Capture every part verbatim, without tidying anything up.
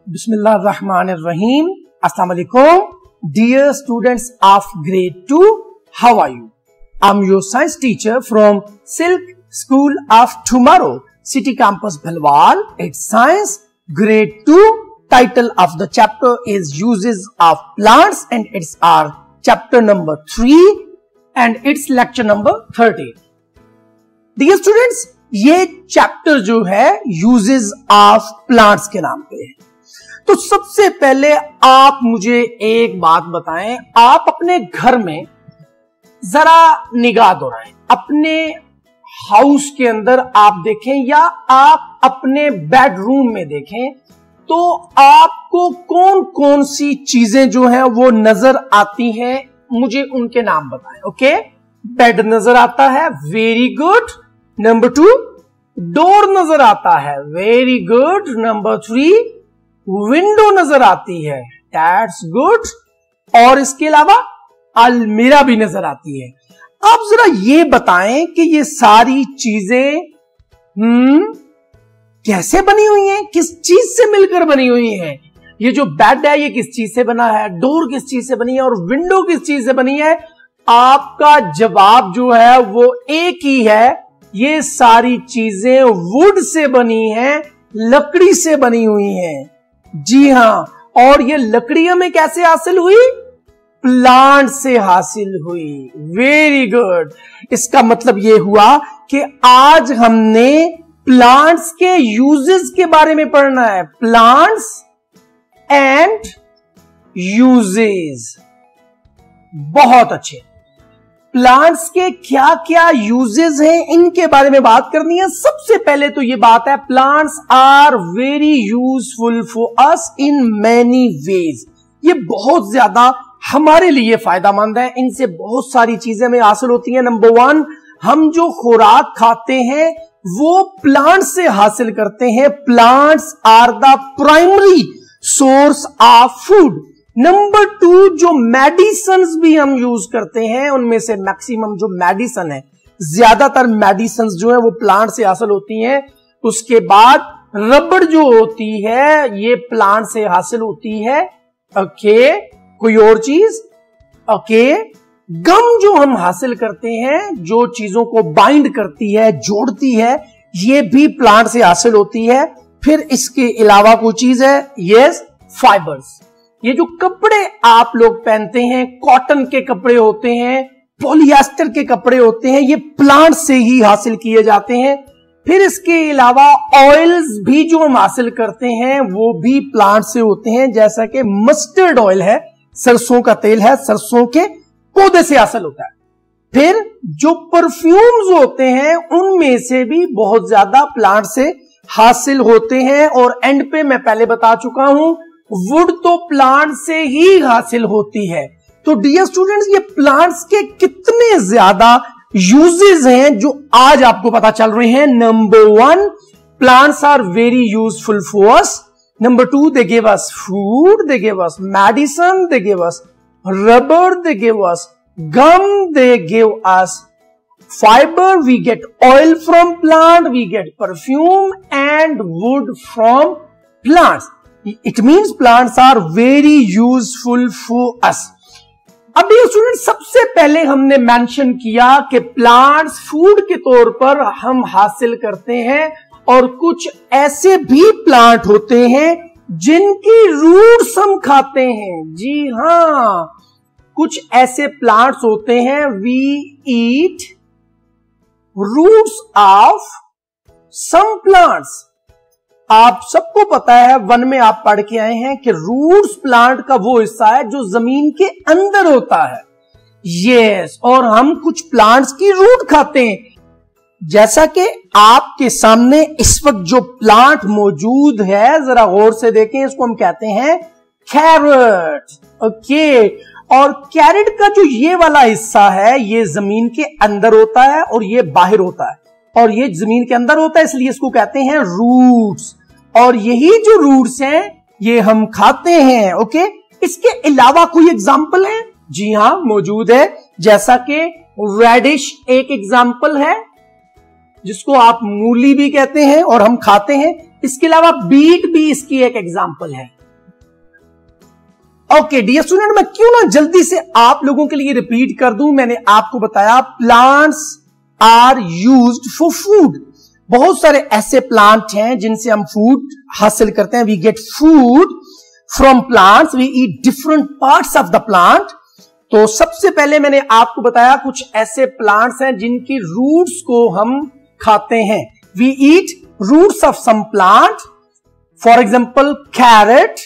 Bismillahirrahmanirrahim. Assalamu alaikum. Dear students of grade two, how are you? I'm your science teacher from Silk School of Tomorrow, City Campus Bhalwal. It's science grade two. Title of the chapter is uses of plants and it's our chapter number three and it's lecture number thirty. Dear students, ये chapter जो है uses of plants के नाम पे है। तो सबसे पहले आप मुझे एक बात बताएं, आप अपने घर में जरा निगाह दौड़ाएं, अपने हाउस के अंदर आप देखें या आप अपने बेडरूम में देखें तो आपको कौन कौन सी चीजें जो है वो नजर आती हैं, मुझे उनके नाम बताएं। ओके, बेड नजर आता है, very good. Number two, door नजर आता है, very good. Number three, window नजर आती है, दैट्स गुड। और इसके अलावा अलमीरा भी नजर आती है। आप जरा ये बताएं कि ये सारी चीजें हम्म कैसे बनी हुई हैं, किस चीज से मिलकर बनी हुई हैं। ये जो बेड है ये किस चीज से बना है, डोर किस चीज से बनी है और विंडो किस चीज से बनी है। आपका जवाब जो है वो एक ही है, ये सारी चीजें वुड से बनी हैं, लकड़ी से बनी हुई हैं। जी हां, और ये लकड़ी हमें कैसे हासिल हुई? प्लांट से हासिल हुई। Very good. इसका मतलब ये हुआ कि आज हमने प्लांट्स के यूजेस के बारे में पढ़ना है। प्लांट्स एंड यूजेस, बहुत अच्छे। प्लांट्स के क्या क्या यूजेस हैं इनके बारे में बात करनी है। सबसे पहले तो ये बात है, plants are very useful for us in many ways. ये बहुत ज्यादा हमारे लिए फायदेमंद है, इनसे बहुत सारी चीजें हमें हासिल होती हैं। नंबर वन, हम जो खुराक खाते हैं वो प्लांट से हासिल करते हैं। Plants are the primary source of food. Number two, जो मेडिसिन्स भी हम यूज करते हैं उनमें से मैक्सिमम जो मेडिसिन है, ज्यादातर मेडिसिन्स जो है वो प्लांट से हासिल होती हैं। उसके बाद रबड़ जो होती है ये प्लांट से हासिल होती है। ओके, कोई और चीज? ओके, गम जो हम हासिल करते हैं, जो चीजों को बाइंड करती है, जोड़ती है, ये भी प्लांट से हासिल होती है। फिर इसके अलावा कोई चीज है, यस, फाइबर्स। ये जो कपड़े आप लोग पहनते हैं, कॉटन के कपड़े होते हैं, पॉलिएस्टर के कपड़े होते हैं, ये प्लांट से ही हासिल किए जाते हैं। फिर इसके अलावा ऑयल्स भी जो हम हासिल करते हैं वो भी प्लांट से होते हैं, जैसा कि मस्टर्ड ऑयल है, सरसों का तेल है, सरसों के पौधे से हासिल होता है। फिर जो परफ्यूम्स होते हैं उनमें से भी बहुत ज्यादा प्लांट से हासिल होते हैं। और एंड पे मैं पहले बता चुका हूं, वुड तो प्लांट से ही हासिल होती है। तो डियर स्टूडेंट्स, ये प्लांट्स के कितने ज्यादा यूजेस हैं जो आज आपको पता चल रहे हैं। Number one, plants are very useful for us. Number two, they give us food, they give us medicine, they give us rubber, they give us gum, they give us fiber, we get oil from plant, we get perfume and wood from plants. It means plants are very useful for us. अब ये student, सबसे पहले हमने mention किया कि plants food के तौर पर हम हासिल करते हैं और कुछ ऐसे भी प्लांट होते हैं जिनकी रूट्स हम खाते हैं। जी हां, कुछ ऐसे प्लांट्स होते हैं, we eat roots of some plants. आप सबको पता है, वन में आप पढ़ के आए हैं कि रूट्स प्लांट का वो हिस्सा है जो जमीन के अंदर होता है। यस, और हम कुछ प्लांट्स की रूट खाते हैं। जैसा कि आपके सामने इस वक्त जो प्लांट मौजूद है, जरा गौर से देखें, इसको हम कहते हैं कैरेट। ओके, और कैरेट का जो ये वाला हिस्सा है ये जमीन के अंदर होता है और ये बाहर होता है, और ये जमीन के अंदर होता है इसलिए इसको कहते हैं रूट्स। और यही जो रूट्स हैं ये हम खाते हैं। ओके, इसके अलावा कोई एग्जाम्पल है? जी हां, मौजूद है। जैसा कि रेडिश एक एग्जाम्पल है जिसको आप मूली भी कहते हैं और हम खाते हैं। इसके अलावा बीट भी इसकी एक एग्जाम्पल है। ओके डियर स्टूडेंट, मैं क्यों ना जल्दी से आप लोगों के लिए रिपीट कर दूं। मैंने आपको बताया plants are used for food. बहुत सारे ऐसे प्लांट हैं जिनसे हम फूड हासिल करते हैं। We get food from plants, we eat different parts of the plant. तो सबसे पहले मैंने आपको बताया कुछ ऐसे प्लांट्स हैं जिनकी रूट्स को हम खाते हैं। We eat roots of some plant, for example carrot,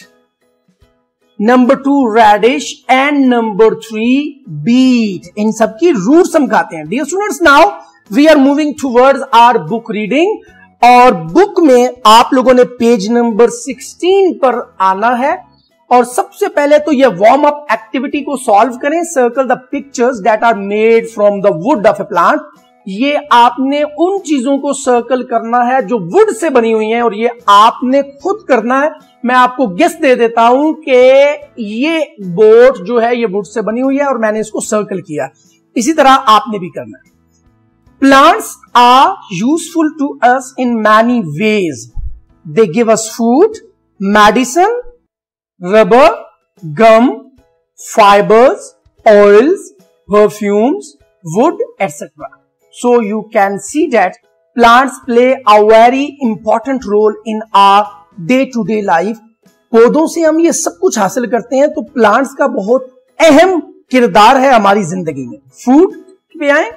number two radish and number three beet. इन सबकी रूट्स हम खाते हैं। Dear students, now we are moving towards our book reading. और बुक में आप लोगों ने पेज नंबर सिक्सटीन पर आना है और सबसे पहले तो ये वार्म अप एक्टिविटी को सॉल्व करें। Circle the pictures that are made from the wood of a plant. ये आपने उन चीजों को सर्कल करना है जो वुड से बनी हुई हैं और ये आपने खुद करना है। मैं आपको गेस दे देता हूं कि ये बोट जो है ये वुड से बनी हुई है और मैंने इसको सर्कल किया। इसी तरह आपने भी करना है। Plants are useful to us in many ways. They give us food, medicine, rubber, gum, fibers, oils, perfumes, wood, et cetera. So you can see that plants play a very important role in our day-to-day life. पौधों से हम ये सब कुछ हासिल करते हैं, तो प्लांट्स का बहुत अहम किरदार है हमारी जिंदगी में। फूड पे आए,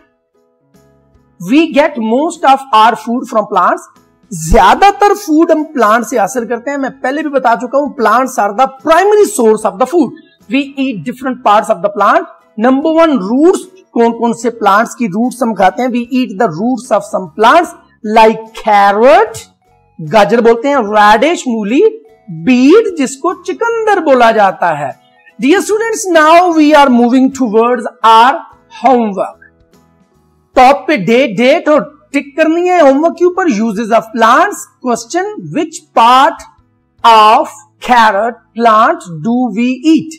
we get most of our food from plants. ज्यादातर फूड हम प्लांट से हासिल करते हैं। मैं पहले भी बता चुका हूं, plants are the primary source of the food. We eat different parts of the plant. Number one, roots. कौन कौन से प्लांट्स की रूट्स हम खाते हैं? We eat the roots of some plants like carrot, गाजर बोलते हैं, रेडिश मूली, बीट जिसको चिकंदर बोला जाता है। Dear students, now we are moving towards our homework. Top पे डेट डेट और टिक करनी है होमवर्क के ऊपर। Uses of plants, question, which part of carrot plant do we eat?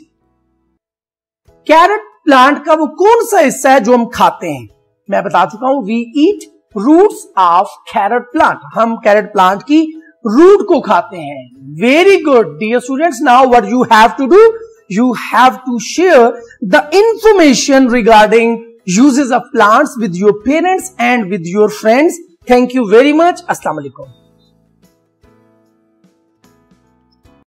Carrot plant का वो कौन सा हिस्सा है जो हम खाते हैं? मैं बता चुका हूं, we eat roots of carrot plant. हम कैरेट प्लांट की रूट को खाते हैं। Very good dear students, now what you have to do, you have to share the information regarding uses of plants with your parents and with your friends. Thank you very much. Assalamu alaikum.